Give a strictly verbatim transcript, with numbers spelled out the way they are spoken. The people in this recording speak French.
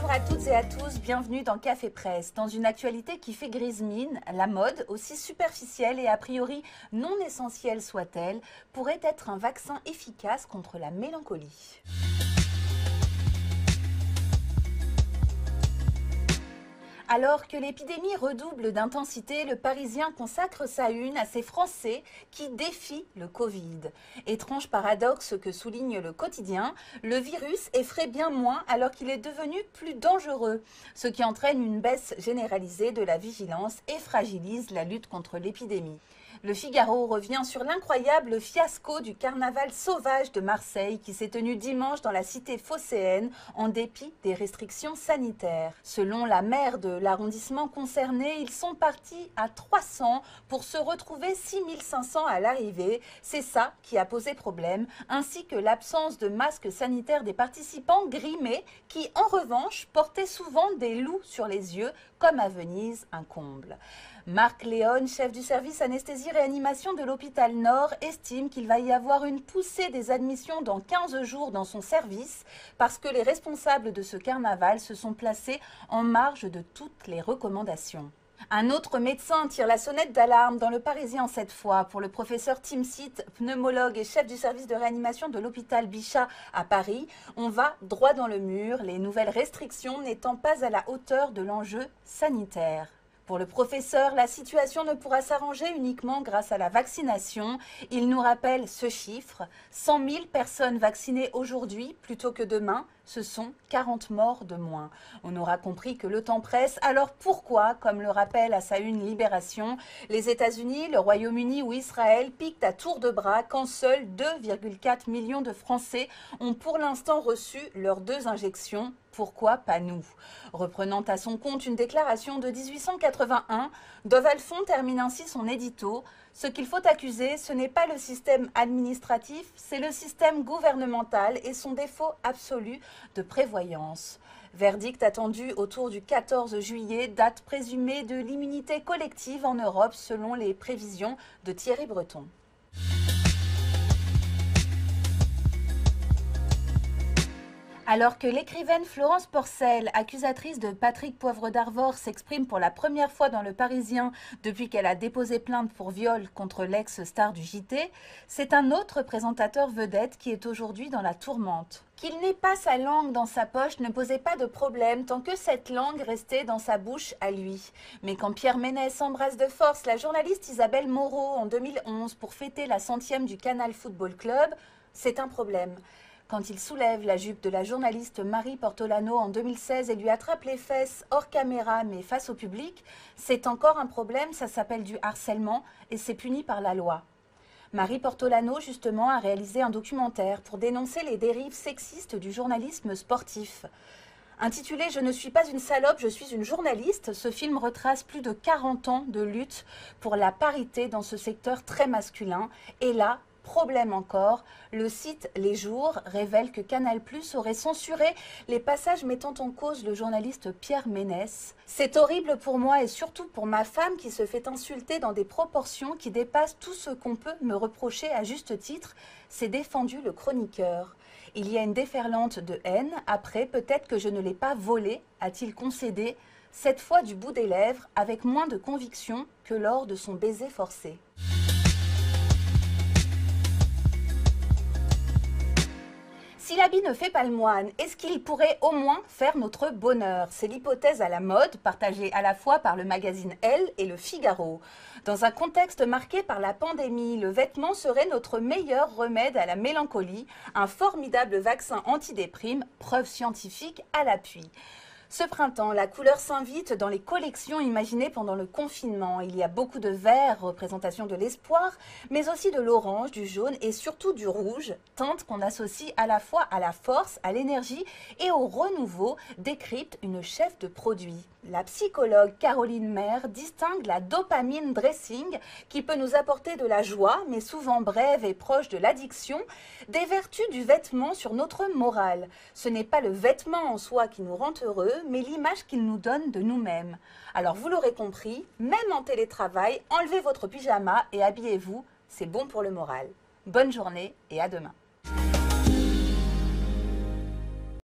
Bonjour à toutes et à tous, bienvenue dans Café Presse. Dans une actualité qui fait grise mine, la mode, aussi superficielle et a priori non essentielle soit-elle, pourrait être un vaccin efficace contre la mélancolie. Alors que l'épidémie redouble d'intensité, le Parisien consacre sa une à ces Français qui défient le Covid. Étrange paradoxe que souligne le quotidien, le virus effraie bien moins alors qu'il est devenu plus dangereux, ce qui entraîne une baisse généralisée de la vigilance et fragilise la lutte contre l'épidémie. Le Figaro revient sur l'incroyable fiasco du carnaval sauvage de Marseille qui s'est tenu dimanche dans la cité phocéenne en dépit des restrictions sanitaires. Selon la maire de l'arrondissement concerné, ils sont partis à trois cents pour se retrouver six mille cinq cents à l'arrivée. C'est ça qui a posé problème, ainsi que l'absence de masques sanitaires des participants grimés qui, en revanche, portaient souvent des loups sur les yeux, comme à Venise, un comble. Marc Léon, chef du service anesthésie-réanimation de l'hôpital Nord, estime qu'il va y avoir une poussée des admissions dans quinze jours dans son service parce que les responsables de ce carnaval se sont placés en marge de toutes les recommandations. Un autre médecin tire la sonnette d'alarme dans le Parisien cette fois pour le professeur Timsit, pneumologue et chef du service de réanimation de l'hôpital Bichat à Paris. On va droit dans le mur, les nouvelles restrictions n'étant pas à la hauteur de l'enjeu sanitaire. Pour le professeur, la situation ne pourra s'arranger uniquement grâce à la vaccination. Il nous rappelle ce chiffre, cent mille personnes vaccinées aujourd'hui plutôt que demain, ce sont quarante morts de moins. On aura compris que le temps presse, alors pourquoi, comme le rappelle à sa une Libération, les États-Unis, le Royaume-Uni ou Israël piquent à tour de bras quand seuls deux virgule quatre millions de Français ont pour l'instant reçu leurs deux injections? Pourquoi pas nous? Reprenant à son compte une déclaration de mille huit cent quatre-vingt-un, Dov Alphon termine ainsi son édito. Ce qu'il faut accuser, ce n'est pas le système administratif, c'est le système gouvernemental et son défaut absolu de prévoyance. Verdict attendu autour du quatorze juillet, date présumée de l'immunité collective en Europe selon les prévisions de Thierry Breton. Alors que l'écrivaine Florence Porcel, accusatrice de Patrick Poivre d'Arvor, s'exprime pour la première fois dans Le Parisien depuis qu'elle a déposé plainte pour viol contre l'ex-star du J T, c'est un autre présentateur vedette qui est aujourd'hui dans la tourmente. Qu'il n'ait pas sa langue dans sa poche ne posait pas de problème tant que cette langue restait dans sa bouche à lui. Mais quand Pierre Ménès embrasse de force la journaliste Isabelle Moreau en deux mille onze pour fêter la centième du Canal Football Club, c'est un problème. Quand il soulève la jupe de la journaliste Marie Portolano en deux mille seize et lui attrape les fesses hors caméra mais face au public, c'est encore un problème, ça s'appelle du harcèlement et c'est puni par la loi. Marie Portolano, justement, a réalisé un documentaire pour dénoncer les dérives sexistes du journalisme sportif. Intitulé « Je ne suis pas une salope, je suis une journaliste », ce film retrace plus de quarante ans de lutte pour la parité dans ce secteur très masculin. Et là, problème encore, le site Les Jours révèle que Canal plus aurait censuré les passages mettant en cause le journaliste Pierre Ménès. C'est horrible pour moi et surtout pour ma femme qui se fait insulter dans des proportions qui dépassent tout ce qu'on peut me reprocher à juste titre, s'est défendu le chroniqueur. Il y a une déferlante de haine, après peut-être que je ne l'ai pas volé, a-t-il concédé, cette fois du bout des lèvres, avec moins de conviction que lors de son baiser forcé. Si l'habit ne fait pas le moine, est-ce qu'il pourrait au moins faire notre bonheur? C'est l'hypothèse à la mode, partagée à la fois par le magazine Elle et le Figaro. Dans un contexte marqué par la pandémie, le vêtement serait notre meilleur remède à la mélancolie, un formidable vaccin antidéprime, preuve scientifique à l'appui. Ce printemps, la couleur s'invite dans les collections imaginées pendant le confinement. Il y a beaucoup de vert, représentation de l'espoir, mais aussi de l'orange, du jaune et surtout du rouge, teinte qu'on associe à la fois à la force, à l'énergie et au renouveau, décrypte une chef de produit. La psychologue Caroline Maire distingue la dopamine dressing qui peut nous apporter de la joie, mais souvent brève et proche de l'addiction, des vertus du vêtement sur notre morale. Ce n'est pas le vêtement en soi qui nous rend heureux, mais l'image qu'il nous donne de nous-mêmes. Alors vous l'aurez compris, même en télétravail, enlevez votre pyjama et habillez-vous, c'est bon pour le moral. Bonne journée et à demain.